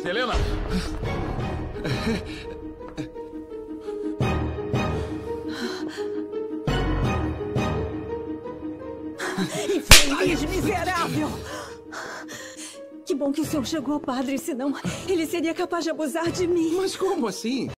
Helena! Infeliz, miserável! Que bom que o senhor chegou, padre, senão ele seria capaz de abusar de mim. Mas como assim?